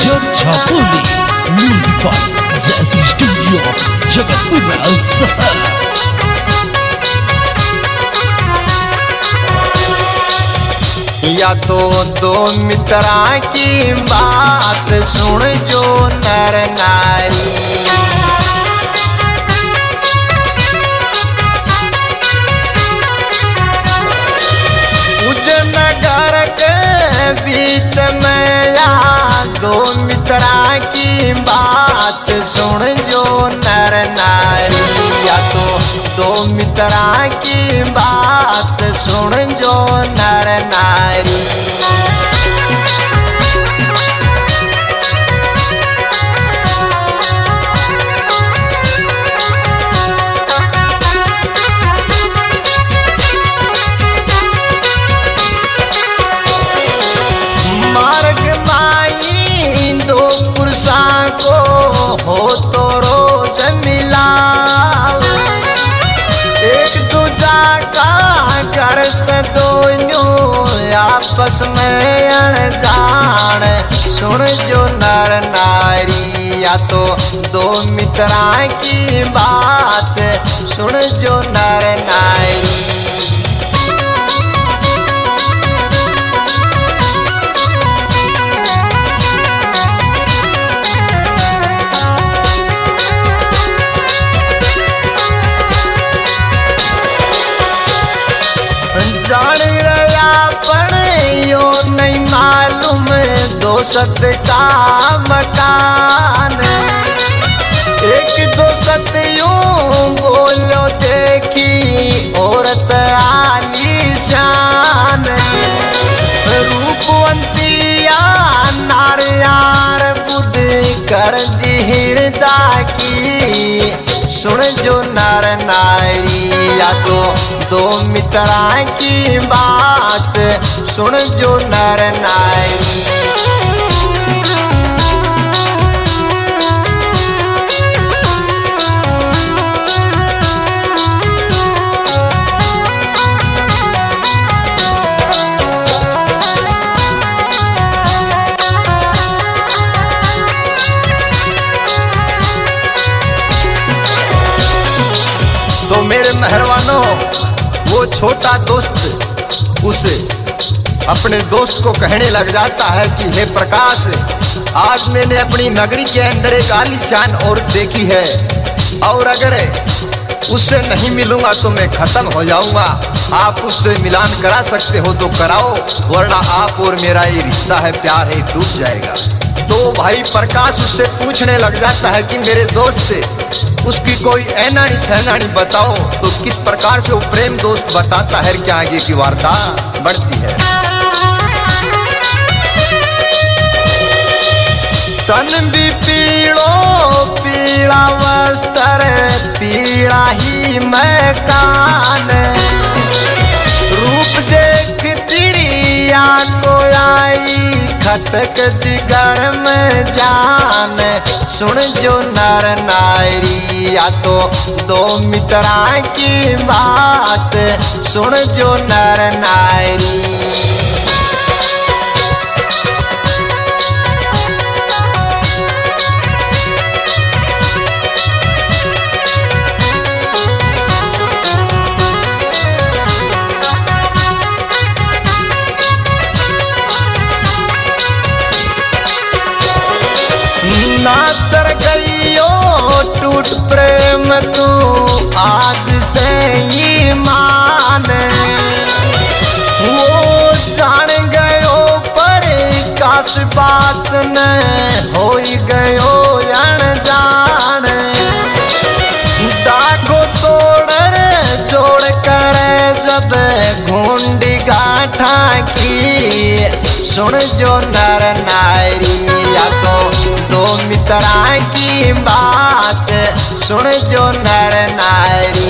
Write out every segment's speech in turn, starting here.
छापोली music by जैसी studio Jagatpura शहर। या तो दो मित्रा की बात सुन जो नर नारी, नगर के बीच में या दो मित्रा की बात सुन जो नर नारी, या तो दो मित्रा की बात सुन जो नर नारी। हो तो रोज मिलाओ, एक दूजा का घर से दोनों आपस में अनजान सुन जो नर नारी, या तो दो मित्रा की बात सुन जो नर नारी। जान रहा पण यो नहीं मालूम दोस्त का मकान, एक दोस्त यूं बोलो देखी औरत आलीशान, रूपवंतिया नार यार बुद्धि कर दी हृदय की सुन जो नर नारी, या तो दो मित्रा की बात सुन जो नर नारी। तो मेरे मेहरबानों, वो छोटा दोस्त उस अपने दोस्त को कहने लग जाता है कि हे प्रकाश, आज मैंने अपनी नगरी के अंदर एक आलीशान औरत देखी है, और अगर उससे नहीं मिलूंगा तो मैं खत्म हो जाऊंगा। आप उससे मिलान करा सकते हो तो कराओ, वरना आप और मेरा ये रिश्ता है, प्यार है, टूट जाएगा। तो भाई प्रकाश उससे पूछने लग जाता है कि मेरे दोस्त, उसकी कोई ऐनानी सहनानी बताओ। तो किस प्रकार से वो प्रेम दोस्त बताता है कि आगे की वार्ता बढ़ती है। तन भी पीड़ो पीड़ा वस्त्र पीड़ा ही मकान, रूप देख तिरिया को आई खटक जिगर में जान सुन जो नर नारी, या तो दो मित्रा की बात सुन जो नर नारी। ना तर गईयो टूट प्रेम तू आज से ही मान, वो जान गयो पर काश बात न हो गयो अनजान, दागो तोड़ जोड़ कर जब घूंडी गाठा की सुन जो नर नारी, या तो दो मित्रा की बात सुन जो नर नारी।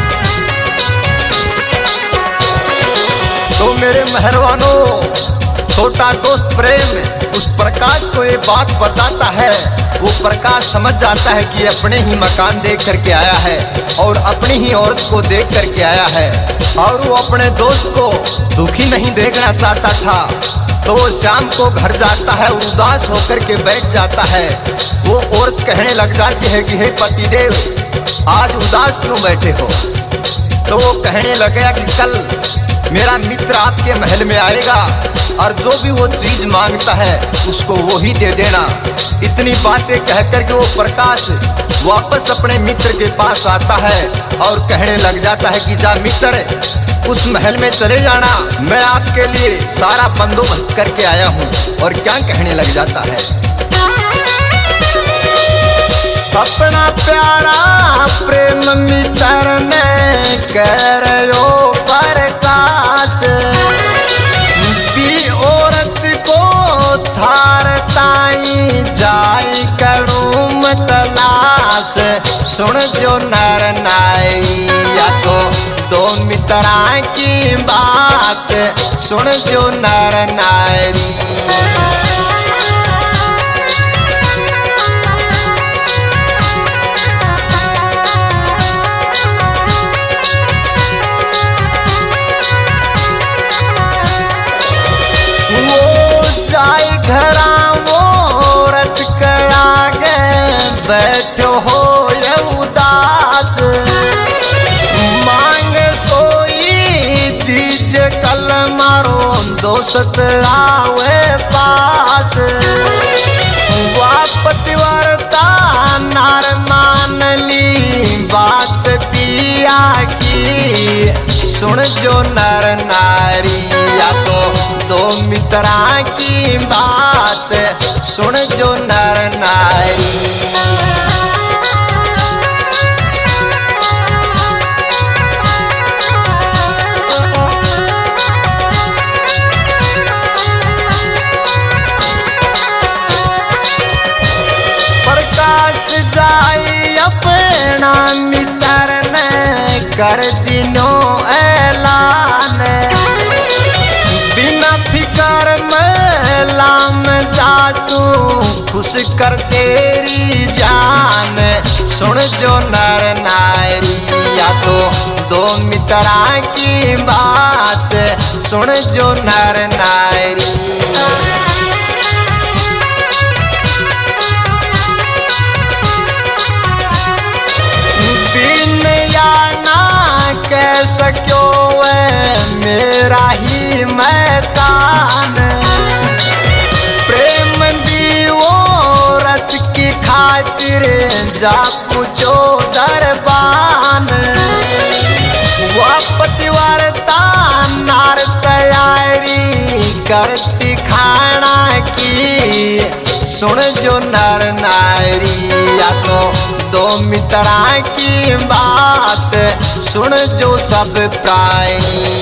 तो मेरे मेहरबानों, छोटा दोस्त प्रेम उस प्रकाश को ये बात बताता है। वो प्रकाश समझ जाता है कि अपने ही मकान देख करके आया है और अपनी ही औरत को देख करके आया है और वो अपने दोस्त को दुखी नहीं देखना चाहता था। तो वो शाम को घर जाता है, उदास होकर के बैठ जाता है। वो औरत कहने लग जाती है कि हे पतिदेव, आज उदास क्यों बैठे हो? तो वो कहने लगा कि कल मेरा मित्र आपके महल में आएगा और जो भी वो चीज मांगता है उसको वो ही दे देना। इतनी बातें कहकर के वो प्रकाश वापस अपने मित्र के पास आता है और कहने लग जाता है कि जा मित्र, उस महल में चले जाना, मैं आपके लिए सारा बंदोबस्त करके आया हूँ। और क्या कहने लग जाता है, अपना प्यारा प्रेम मित्र ने करो प्रकाश, भी औरत को थार ताई जाई करूँ तलाश। सुन जो नर नारी या तो दो मित्रा की बात, सुन जो नर नारी। बैठो हो ये उदास, मांग सोई दीजिए कल मारो दोस्त आवे पास। वापतिवारता नार मान ली बात पिया की, सुन जो नर नारी या तो दो मित्रा की बात, सुन जो नर नारी। जाई अपना मित्र ने कर दिनो ऐलान, बिना फिकर में लाम जा तू खुश कर तेरी जान। सुन जो नर नारी या तो दो मित्रा की बात, सुन जो नर नारी। सक्यो मेरा ही मैदान, प्रेम दी औरत की खातिर जा पूछो दरबान। वापतिवारता नार तैयारी करती खाना की, सुन जो नर नारी या तो दो मित्रा की बात, सुन जो सब प्राणी।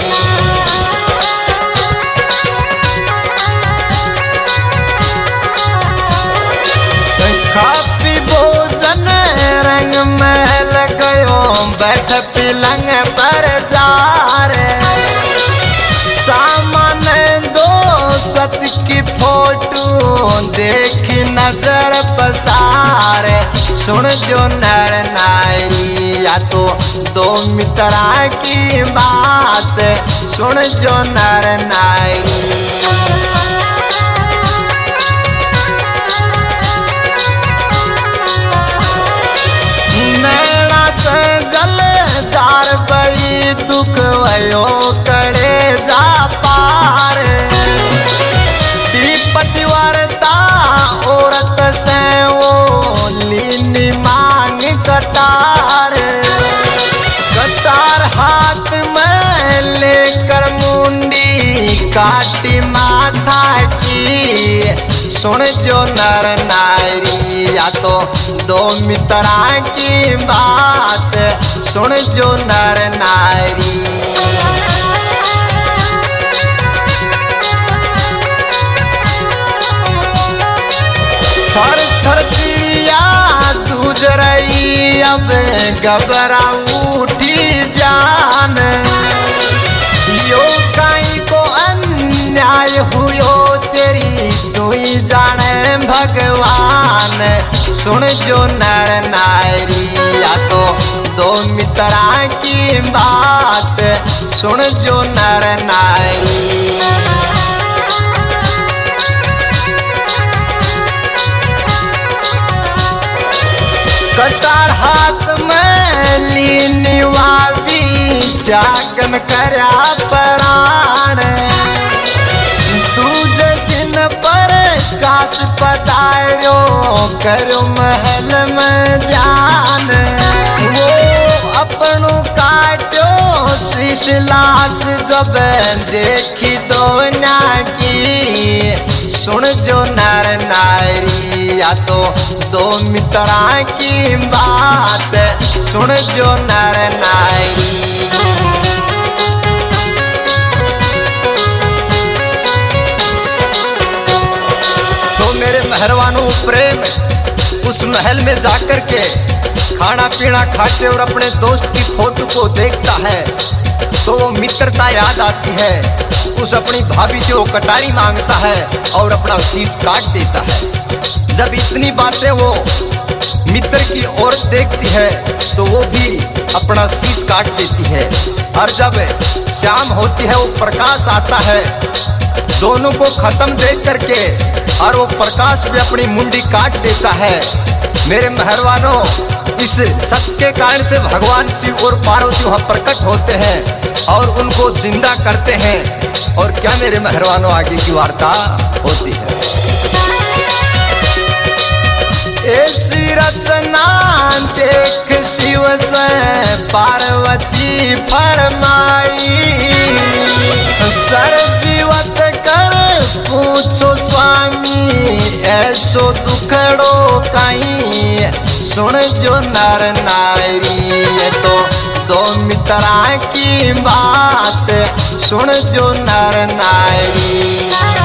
खापी भोजन रंग महल गयो, बैठ पिलंग पर जा रे, सामान दो सत की फोटो देखी नजर पसारे। सुन जो नर नारी या तो दो मित्रा की बात, सुन जो नर नारी। नैना से जलदार बड़ी दुख भयो करे जा पार, पतिवारता औरत से वो लीनी मांग कटार। कटार हाथ में लेकर मुंडी काटी माथा की, सुन जो नर नारी या तो दो मित्रा की बात, सुन जो नर नारी। थर थर तिरिया दूज रही अब घबरा उठी जान, यो कहीं को अन्याय हुयो जाने भगवान, सुन जो नर नारी, या तो दो मित्रा की बात, सुन जो नर नारी। कटार हाथ में लीनी वावी, त्यागन करया प्राण, दूजे दिन पर काश पधार्यो, करो महल में ध्यान। वो अपनों काट्यो शीश लाश, जब देखी दुनिया की, सुन जो नर नारी, या तो दो मित्रा की बात, सुन जो नर नारी। तो मेरे मेहरबानों, प्रेम उस महल में जाकर के खाना पीना खाते और अपने दोस्त की फोटो को देखता है तो वो मित्रता याद आती है। उस अपनी भाभी से वो कटारी मांगता है और अपना शीश काट देता है। जब इतनी बातें वो मित्र की ओर देखती है तो वो भी अपना शीश काट देती है। और जब शाम होती है वो प्रकाश आता है, दोनों को खत्म देख करके, और वो प्रकाश भी अपनी मुंडी काट देता है। मेरे मेहरबानों, इस सत्य के कारण से भगवान शिव और पार्वती वहाँ प्रकट होते हैं और उनको जिंदा करते हैं। और क्या मेरे मेहरबानों, आगे की वार्ता होती है। ऐसी रचना देख शिव से पार्वती फरमाई, सर जीवत कर पूछो स्वामी, ऐसो दुखड़ो कहीं, सुन जो नर नारी, तो दो मित्रा की बात, सुन जो नर नारी।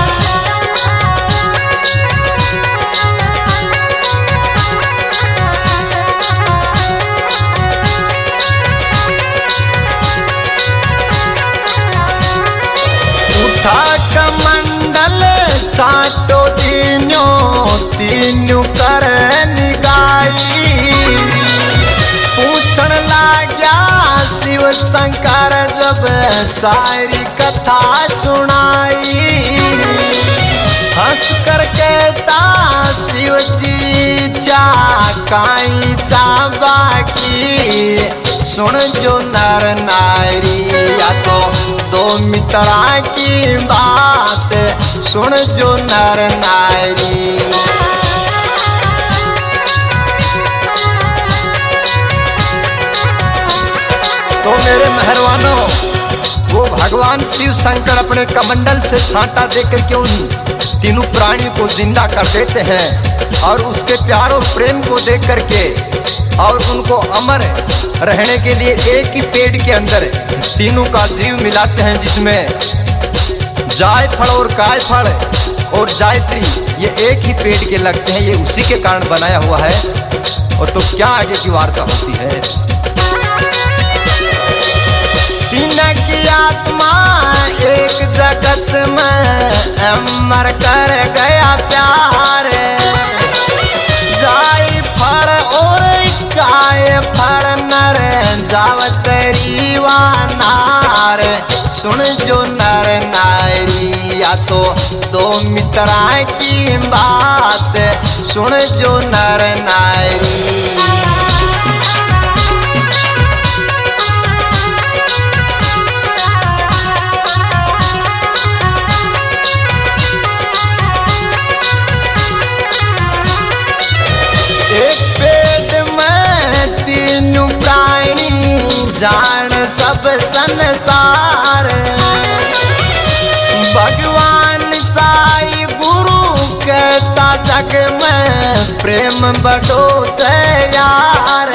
कमंडल चाटो तीनों कर निगाई, पूछन लाग्या शिव शंकर जब सारी कथा सुनाई। हंस कर कहता शिव जी चाकाई चाबा की, सुन जो नर नारी, या तो दो मित्रा की बात, सुन जो नर नारी। तो मेरे मेहरबानों, वो भगवान शिव शंकर अपने कमंडल से छांटा देकर के उन तीनों प्राणियों को जिंदा कर देते हैं और उसके प्यार और प्रेम को देख करके और उनको अमर रहने के लिए एक ही पेड़ के अंदर तीनों का जीव मिलाते हैं, जिसमें जायफल और कायफल और जायत्री ये एक ही पेड़ के लगते हैं। ये उसी के कारण बनाया हुआ है। और तो क्या आगे की वार्ता होती है। तीन की आत्मा एक जगत में अमर कर गया प्यार, जायफल और कायफल नर जावतरी वानार, सुन जो नर नारी, या तो दो मित्रा की बात, सुन जो नर नारी। एक पेड़ में तीनों प्राणी जान सब संसार, भगवान साई गुरु कहता जग में प्रेम बड़ो से यार,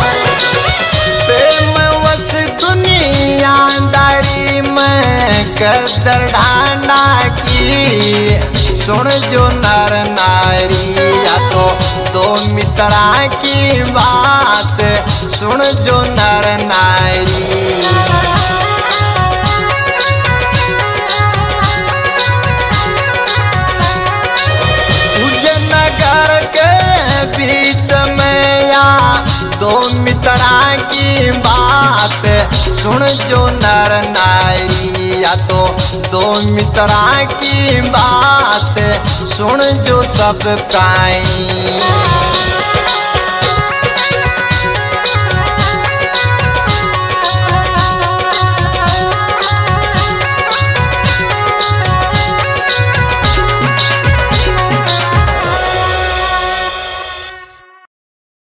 प्रेम वस दुनियादारी में कदर ढांडा की, सुन जो नर नारी, या तो दो मित्रा की बात, सुन जो नर नारी। की बात सुन जो नर नारी, या तो दो मित्रा की बात सुन जो सब प्राणी।